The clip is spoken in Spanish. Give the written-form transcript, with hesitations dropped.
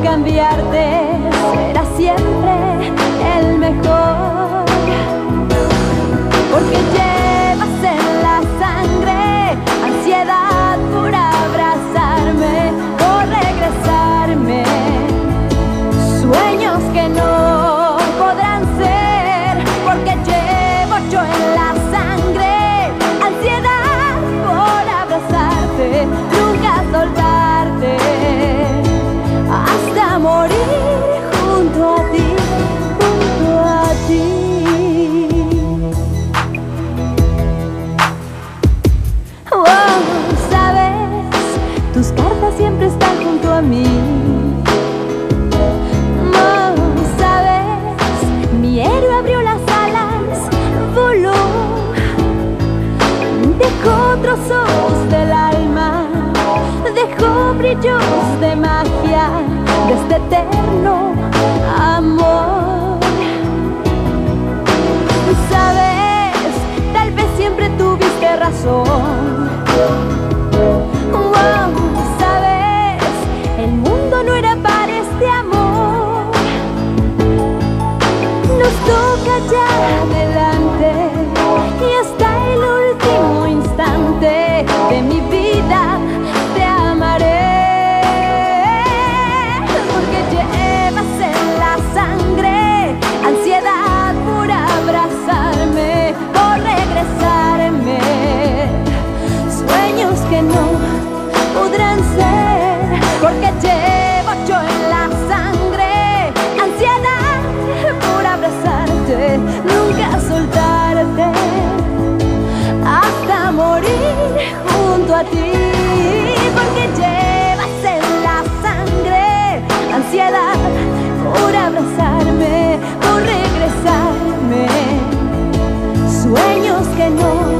cambiarte, será siempre el mejor, porque llevas en la sangre ansiedad por abrazarme, por regresarme, sueños que no podrán ser, porque llevo yo en la sangre ansiedad por abrazarte, nunca soltarte, hasta morir junto a ti, junto a ti. Oh, sabes, tus cartas siempre están junto a mí. Oh, sabes, mi héroe abrió las alas, voló, dejó trozos del alma, dejó brillos de magia de este eterno amor. Sabes, tal vez siempre tuviste razón. Wow, sabes, el mundo no era para este amor. Nos toca ya adelante y hasta el último instante de mi vida te amaré, porque llevas en la sangre ansiedad por abrazarme, por regresarme, sueños que no podrán ser, porque llevo yo en la sangre ansiedad por abrazarte, nunca soltarte, hasta morir junto a ti, porque llevas en la sangre ansiedad por abrazarme, por regresarme, sueños que no